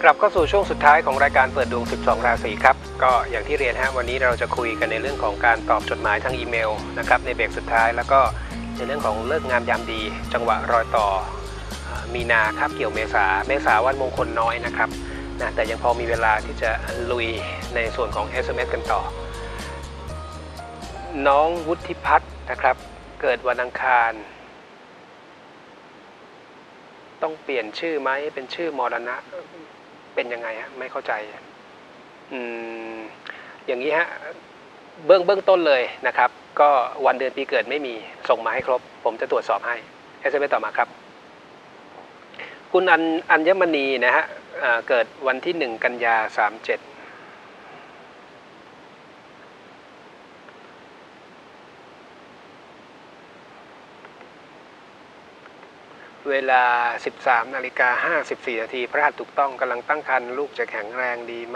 กลับเข้าสู่ช่วงสุดท้ายของรายการเปิดดวง 12 ราศีครับก็อย่างที่เรียนฮะวันนี้เราจะคุยกันในเรื่องของการตอบจดหมายทางอีเมลนะครับในเบรกสุดท้ายแล้วก็ในเรื่องของเลิกงามยามดีจังหวะรอยต่อมีนาคาบเกี่ยวเมษาวันมงคลน้อยนะครับนะแต่ยังพอมีเวลาที่จะลุยในส่วนของ SMS กันต่อน้องวุฒิพัฒน์นะครับเกิดวันอังคารต้องเปลี่ยนชื่อไหมเป็นชื่อมรณะเป็นยังไงฮะไม่เข้าใจอย่างนี้ฮะเบื้องต้นเลยนะครับก็วันเดือนปีเกิดไม่มีส่งมาให้ครบผมจะตรวจสอบให้ SMS ต่อมาครับคุณอัญมณีนะฮะเกิดวันที่1 กันยา 37เวลา 13:54 นาทีพฤหัสถูกต้องกำลังตั้งครรภ์ลูกจะแข็งแรงดีไหม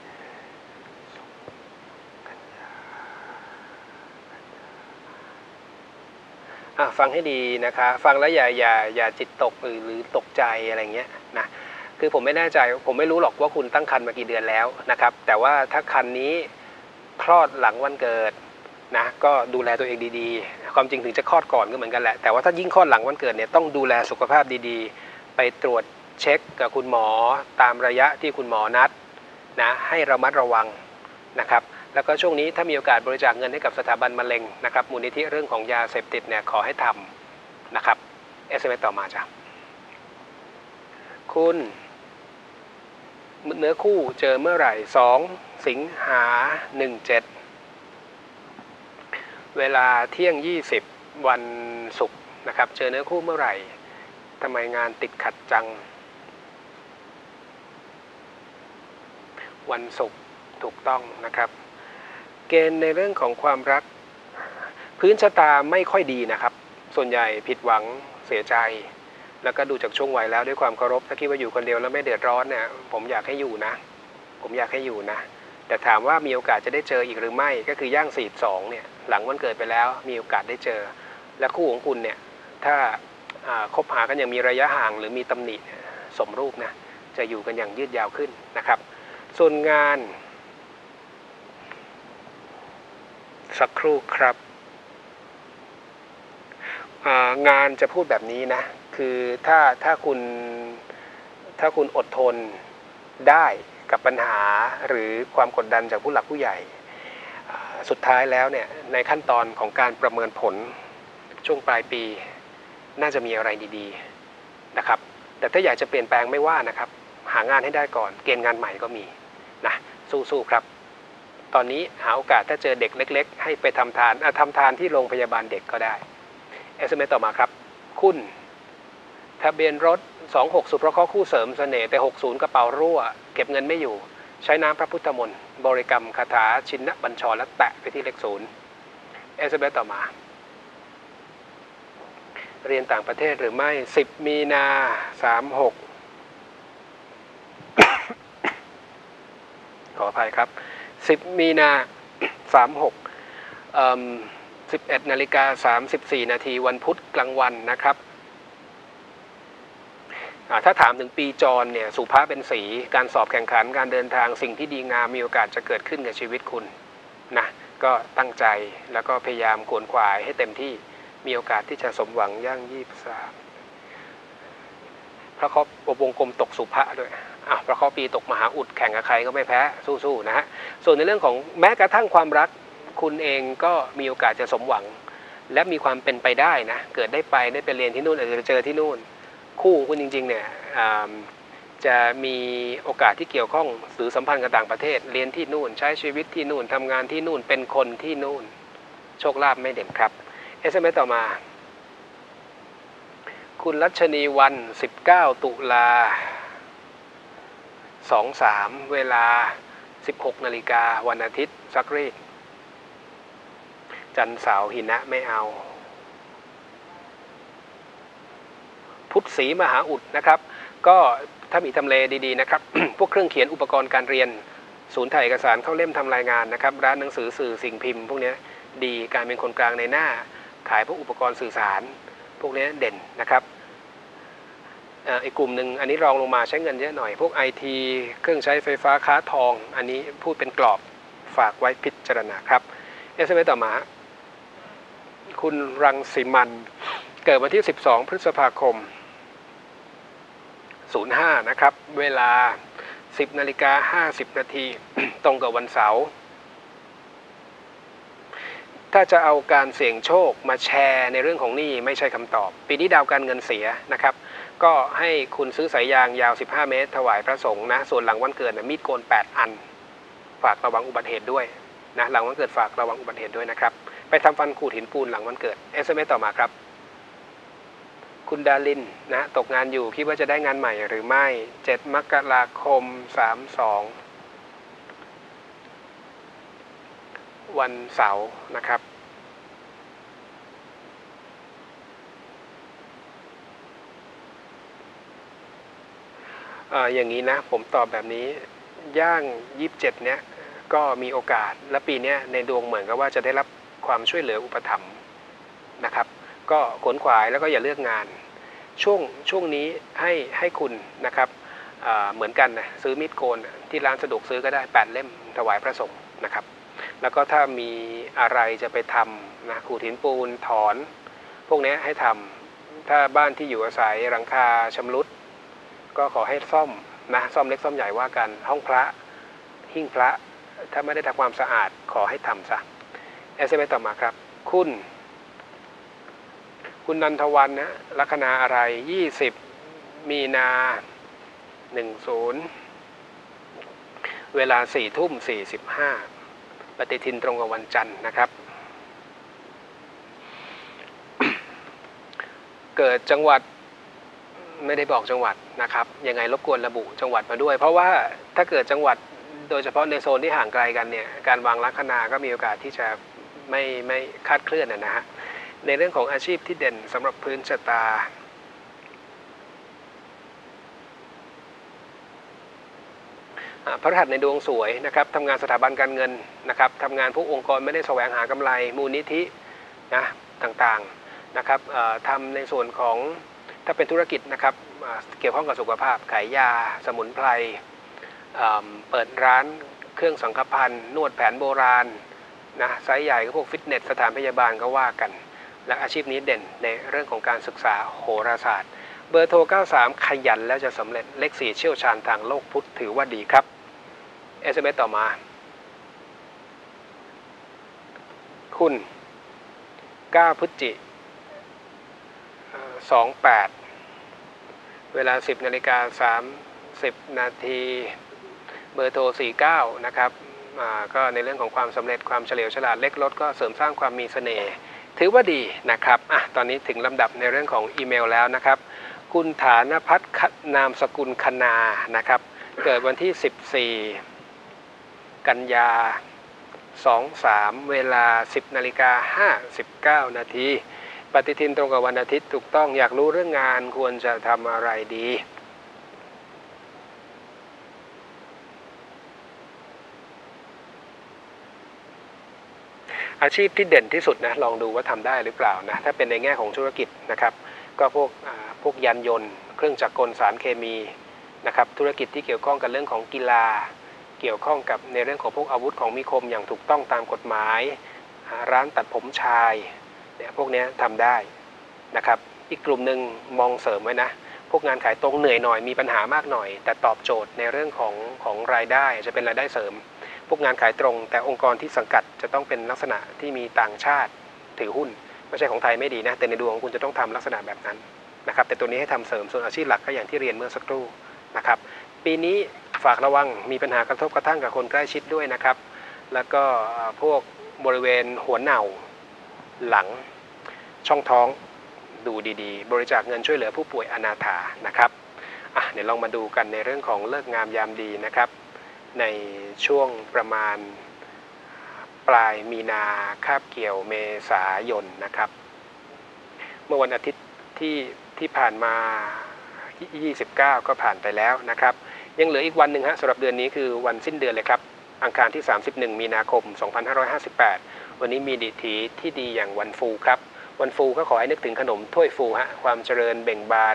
ฟังให้ดีนะคะฟังแล้วอย่าจิตตกหรือตกใจอะไรเงี้ยนะคือผมไม่แน่ใจผมไม่รู้หรอกว่าคุณตั้งครรภ์มากี่เดือนแล้วนะครับแต่ว่าถ้าครรภ์นี้คลอดหลังวันเกิดนะก็ดูแลตัวเองดีๆความจริงถึงจะคลอดก่อนก็เหมือนกันแหละแต่ว่าถ้ายิ่งคลอดหลังวันเกิดเนี่ยต้องดูแลสุขภาพดีๆไปตรวจเช็คกับคุณหมอตามระยะที่คุณหมอนัดนะให้ระมัดระวังนะครับแล้วก็ช่วงนี้ถ้ามีโอกาสบริจาคเงินให้กับสถาบันมะเร็งนะครับมูลนิธิเรื่องของยาเสพติดเนี่ยขอให้ทำนะครับ SMS ต่อมาจ้ะคุณเนื้อคู่เจอเมื่อไหร่2 สิงหา 17เวลาเที่ยง 20วันศุกร์นะครับเจอเนื้อคู่เมื่อไหร่ทำไมงานติดขัดจังวันศุกร์ถูกต้องนะครับเกณฑ์ในเรื่องของความรักพื้นชะตาไม่ค่อยดีนะครับส่วนใหญ่ผิดหวังเสียใจแล้วก็ดูจากช่วงวัยแล้วด้วยความเคารพถ้าคิดว่าอยู่คนเดียวแล้วไม่เดือดร้อนเนี่ยผมอยากให้อยู่นะแต่ถามว่ามีโอกาสจะได้เจออีกหรือไม่ก็คือย่าง42เนี่ยหลังวันเกิดไปแล้วมีโอกาสได้เจอและคู่ของคุณเนี่ยถ้าคบหากันอย่างมีระยะห่างหรือมีตำหนิสมรูปนะจะอยู่กันอย่างยืดยาวขึ้นนะครับส่วนงานสักครู่ครับงานจะพูดแบบนี้นะคือถ้าคุณอดทนได้กับปัญหาหรือความกดดันจากผู้หลักผู้ใหญ่สุดท้ายแล้วเนี่ยในขั้นตอนของการประเมินผลช่วงปลายปีน่าจะมีอะไรดีๆนะครับแต่ถ้าอยากจะเปลี่ยนแปลงไม่ว่านะครับหางานให้ได้ก่อนเกณฑ์งานใหม่ก็มีนะสู้ๆครับตอนนี้หาโอกาสถ้าเจอเด็กเล็กๆให้ไปทำทานที่โรงพยาบาลเด็กก็ได้ SMS ต่อมาครับคุณทะเบียนรถ26สุภเคราะห์คู่เสริมเสน่ห์แต่60กระเป๋ารั่วเก็บเงินไม่อยู่ใช้น้ำพระพุทธมนต์บริกรรมคาถาชินบัญชรและแตะไปที่เลข0 SMS ต่อมาเรียนต่างประเทศหรือไม่10 มีนา 36ขออภัยครับ10 มีนา 3611:34 นาทีวันพุธกลางวันนะครับถ้าถามถึงปีจรเนี่ยสุภาพเป็นสีการสอบแข่งขันการเดินทางสิ่งที่ดีงามมีโอกาสจะเกิดขึ้นกับชีวิตคุณนะก็ตั้งใจแล้วก็พยายามขวนขวายให้เต็มที่มีโอกาสที่จะสมหวังย่าง23พระเคราะห์วงกลมตกสุภะด้วยพระเคราะห์ปีตกมหาอุดแข่งกับใครก็ไม่แพ้สู้ๆนะฮะส่วนในเรื่องของแม้กระทั่งความรักคุณเองก็มีโอกาสจะสมหวังและมีความเป็นไปได้นะเกิดได้ไปเรียนที่นู่นอาจจะเจอที่นู่นคู่คุณจริงๆเนี่ยจะมีโอกาสที่เกี่ยวข้องสื่อสัมพันธ์กับต่างประเทศเรียนที่นู่นใช้ชีวิตที่นู่นทำงานที่นู่นเป็นคนที่นู่นโชคลาภไม่เด่นครับ SMS ต่อมาคุณรัชนีวัน19 ตุลา 23เวลา 16 นาฬิกาวันอาทิตย์ซักรีดจันทร์เสาร์หินะไม่เอาพุธศรีมหาอุดนะครับก็ถ้ามีทำเลดีๆนะครับ พวกเครื่องเขียนอุปกรณ์การเรียนศูนย์ถ่ายเอกสารเข้าเล่มทำรายงานนะครับร้านหนังสือสื่อสิ่งพิมพ์พวกนี้ดีการเป็นคนกลางในหน้าขายพวกอุปกรณ์สื่อสารพวกนี้เด่นนะครับอีกกลุ่มหนึ่งอันนี้รองลงมาใช้เงินเยอะหน่อยพวก IT เครื่องใช้ไฟฟ้าค้าทองอันนี้พูดเป็นกรอบฝากไว้พิจารณาครับ SMS ต่อมาคุณรังสีมันเกิดวันที่12พฤษภาคม05นะครับเวลา 10:50 นาที ตรงกับวันเสาร์ถ้าจะเอาการเสี่ยงโชคมาแชร์ในเรื่องของหนี้ไม่ใช่คำตอบปีนี้ดาวการเงินเสียนะครับก็ให้คุณซื้อสายยางยาว15 เมตรถวายพระสงฆ์นะส่วนหลังวันเกิดนะมีดโกน8 อันฝากระวังอุบัติเหตุด้วยนะหลังวันเกิดฝากระวังอุบัติเหตุด้วยนะครับไปทำฟันขูดหินปูนหลังวันเกิด SMS ต่อมาครับคุณดารินนะตกงานอยู่คิดว่าจะได้งานใหม่หรือไม่7 มกราคม 32วันเสาร์นะครับอย่างนี้นะผมตอบแบบนี้ย่าง27เนี้ยก็มีโอกาสและปีนี้ในดวงเหมือนกับว่าจะได้รับความช่วยเหลืออุปถัมภ์นะครับก็ขวนขวายแล้วก็อย่าเลือกงานช่วงนี้ให้คุณนะครับเหมือนกันนะซื้อมีดโกนที่ร้านสะดวกซื้อก็ได้8 เล่มถวายพระสงฆ์นะครับแล้วก็ถ้ามีอะไรจะไปทำนะขูดหินปูนถอนพวกนี้ให้ทำถ้าบ้านที่อยู่อาศัยหลังคาชำรุดก็ขอให้ซ่อมนะซ่อมเล็กซ่อมใหญ่ว่ากันห้องพระหิ้งพระถ้าไม่ได้ทำความสะอาดขอให้ทำซะ SMS ต่อมาครับคุณนันทวันนะลัคนาอะไร20 มีนา10เวลา 4:45ปฏิทินตรงกับวันจันทร์นะครับ เกิดจังหวัดไม่ได้บอกจังหวัดนะครับยังไงรบกวนระบุจังหวัดมาด้วยเพราะว่าถ้าเกิดจังหวัดโดยเฉพาะในโซนที่ห่างไกลกันเนี่ยการวางลัคนาก็มีโอกาสที่จะไม่คาดเคลื่อนนะฮะในเรื่องของอาชีพที่เด่นสำหรับพื้นชะตาพระรหัสในดวงสวยนะครับทำงานสถาบันการเงินนะครับทำงานพวกองค์กรไม่ได้แสวงหากำไรมูลนิธินะต่างๆนะครับทำในส่วนของถ้าเป็นธุรกิจนะครับเกี่ยวข้องกับสุขภาพขายยาสมุนไพรเปิดร้านเครื่องสังฆพันธ์นวดแผนโบราณนะไซส์ใหญ่ก็พวกฟิตเนสสถานพยาบาลก็ว่ากันและอาชีพนี้เด่นในเรื่องของการศึกษาโหราศาสตร์เบอร์โทร93ขยันแล้วจะสำเร็จเลข4เชี่ยวชาญทางโลกพุทธถือว่าดีครับ SMS ต่อมาคุณ9 พฤศจิ28เวลา 10:30 นาทีเบอร์โทร49นะครับก็ในเรื่องของความสำเร็จความเฉลียวฉลาดเล็กลดก็เสริมสร้างความมีเสน่ห์ถือว่าดีนะครับตอนนี้ถึงลำดับในเรื่องของอีเมลแล้วนะครับคุณฐานพัฒน์นามสกุลคณานะครับเกิดวันที่14 กันยา23เวลา 10:59 นาทีปฏิทินตรงกับวันอาทิตย์ถูกต้องอยากรู้เรื่องงานควรจะทำอะไรดีอาชีพที่เด่นที่สุดนะลองดูว่าทำได้หรือเปล่านะถ้าเป็นในแง่ของธุรกิจนะครับก็พวกยานยนต์เครื่องจักรกลสารเคมีนะครับธุรกิจที่เกี่ยวข้องกับเรื่องของกีฬาเกี่ยวข้องกับในเรื่องของพวกอาวุธของมีคมอย่างถูกต้องตามกฎหมายร้านตัดผมชายเนี่ยพวกนี้ทำได้นะครับอีกกลุ่มหนึ่งมองเสริมไว้นะพวกงานขายตรงเหนื่อยหน่อยมีปัญหามากหน่อยแต่ตอบโจทย์ในเรื่องของรายได้จะเป็นรายได้เสริมพวกงานขายตรงแต่องค์กรที่สังกัดจะต้องเป็นลักษณะที่มีต่างชาติถือหุ้นไม่ใช่ของไทยไม่ดีนะแต่ในดวงของคุณจะต้องทำลักษณะแบบนั้นนะครับแต่ตัวนี้ให้ทำเสริมส่วนอาชีพหลักก็อย่างที่เรียนเมื่อสักครู่นะครับปีนี้ฝากระวังมีปัญหากระทบกระทั่งกับคนใกล้ชิดด้วยนะครับแล้วก็พวกบริเวณหัวเน่าหลังช่องท้องดูดีๆบริจาคเงินช่วยเหลือผู้ป่วยอนาถานะครับเดี๋ยวลองมาดูกันในเรื่องของเลิกงามยามดีนะครับในช่วงประมาณปลายมีนาคาบเกี่ยวเมษายนนะครับเมื่อวันอาทิตย์ที่ผ่านมา29ก็ผ่านไปแล้วนะครับยังเหลืออีกวันหนึ่งฮะสำหรับเดือนนี้คือวันสิ้นเดือนเลยครับอังคารที่31มีนาคม2558วันนี้มีดิถีที่ดีอย่างวันฟูครับวันฟูก็ขอให้นึกถึงขนมถ้วยฟูฮะความเจริญเบ่งบาน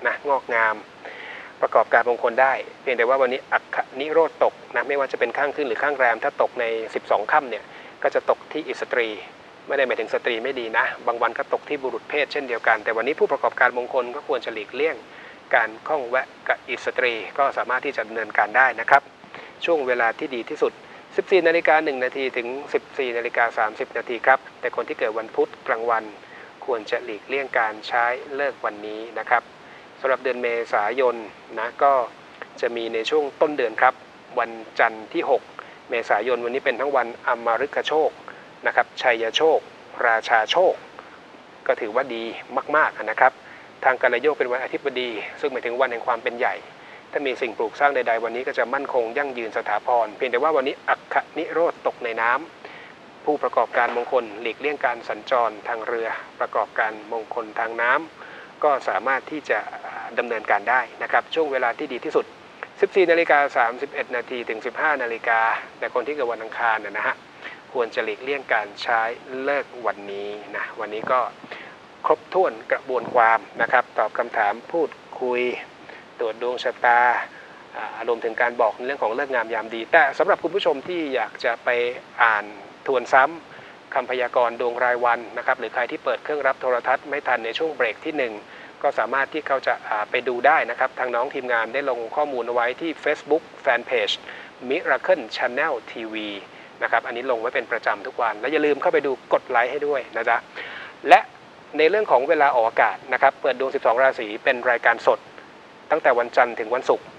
นะงอกงามประกอบการมงคลได้เพียงแต่ว่าวันนี้อัคคนิโรธตกนะไม่ว่าจะเป็นข้างขึ้นหรือข้างแรมถ้าตกใน12ค่ำเนี่ยก็จะตกที่อิสตรีไม่ได้หมายถึงสตรีไม่ดีนะบางวันก็ตกที่บุรุษเพศเช่นเดียวกันแต่วันนี้ผู้ประกอบการมงคลก็ควรจะหลีกเลี่ยงการข้องแวะกับอิสตรีก็สามารถที่จะดำเนินการได้นะครับช่วงเวลาที่ดีที่สุด 14:01 นาทีถึง 14:30 นาทีครับแต่คนที่เกิดวันพุธกลางวันควรจะหลีกเลี่ยงการใช้เลิกวันนี้นะครับสำหรับเดือนเมษายนนะก็จะมีในช่วงต้นเดือนครับวันจันทร์ที่6เมษายนวันนี้เป็นทั้งวันอมฤคโชคนะครับชัยโชคราชาโชคก็ถือว่าดีมากๆนะครับทางกัลโยกเป็นวันอาทิตย์บดีซึ่งหมายถึงวันแห่งความเป็นใหญ่ถ้ามีสิ่งปลูกสร้างใดๆวันนี้ก็จะมั่นคงยั่งยืนสถาพรเพียงแต่ว่าวันนี้อัคคนิโรธตกในน้ำผู้ประกอบการมงคลหลีกเลี่ยงการสัญจรทางเรือประกอบการมงคลทางน้ำก็สามารถที่จะดำเนินการได้นะครับช่วงเวลาที่ดีที่สุด 14:31 นาทีถึง 15 นาฬิกาแต่คนที่เกิดวันอังคารนะฮะควรจะหลีกเลี่ยงการใช้เลิกวันนี้นะวันนี้ก็ครบถ้วนกระบวนความนะครับตอบคำถามพูดคุยตรวจดวงชะตารวมถึงการบอกในเรื่องของเลิกงามยามดีแต่สำหรับคุณผู้ชมที่อยากจะไปอ่านทวนซ้ำคำพยากรณ์ดวงรายวันนะครับหรือใครที่เปิดเครื่องรับโทรทัศน์ไม่ทันในช่วงเบรกที่1ก็สามารถที่เขาจะไปดูได้นะครับทางน้องทีมงานได้ลงข้อมูลเอาไว้ที่ Facebook Fanpage Miracle Channel TV นะครับอันนี้ลงไว้เป็นประจำทุกวันและอย่าลืมเข้าไปดูกดไลค์ให้ด้วยนะจ๊ะและในเรื่องของเวลาออกอากาศนะครับเปิดดวง12ราศีเป็นรายการสดตั้งแต่วันจันทร์ถึงวันศุกร์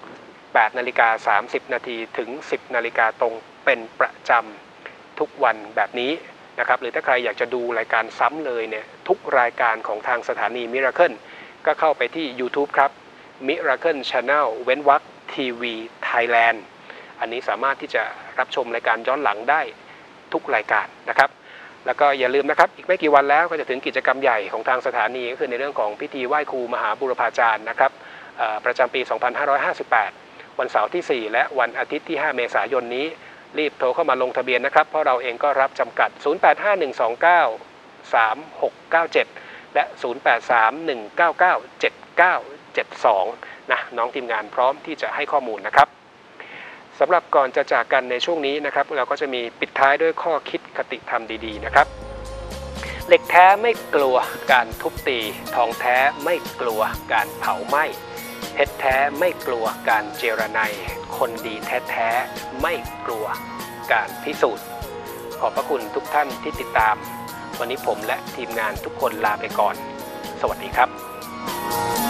8:30 นาทีถึง 10 นาฬิกาตรงเป็นประจำทุกวันแบบนี้นะครับหรือถ้าใครอยากจะดูรายการซ้ำเลยเนี่ยทุกรายการของทางสถานี Miracle ก็เข้าไปที่ YouTube ครับ Miracle Channel เว้นวรรคทีวีไทยแลนด์อันนี้สามารถที่จะรับชมรายการย้อนหลังได้ทุกรายการนะครับแล้วก็อย่าลืมนะครับอีกไม่กี่วันแล้วก็จะถึงกิจกรรมใหญ่ของทางสถานีก็คือในเรื่องของพิธีไหว้ครูมหาบุรพาจารย์นะครับประจำปี 2558 วันเสาร์ที่ 4 และวันอาทิตย์ที่ 5 เมษายนนี้รีบโทรเข้ามาลงทะเบียนนะครับเพราะเราเองก็รับจำกัด 0851293697 และ 0831997972 นะน้องทีมงานพร้อมที่จะให้ข้อมูลนะครับสำหรับก่อนจะจากกันในช่วงนี้นะครับเราก็จะมีปิดท้ายด้วยข้อคิดคติธรรมดีๆนะครับเหล็กแท้ไม่กลัวการทุบตีทองแท้ไม่กลัวการเผาไหม้เพชรแท้ไม่กลัวการเจรไนคนดีแท้ๆไม่กลัวการพิสูจน์ขอบพระคุณทุกท่านที่ติดตามวันนี้ผมและทีมงานทุกคนลาไปก่อนสวัสดีครับ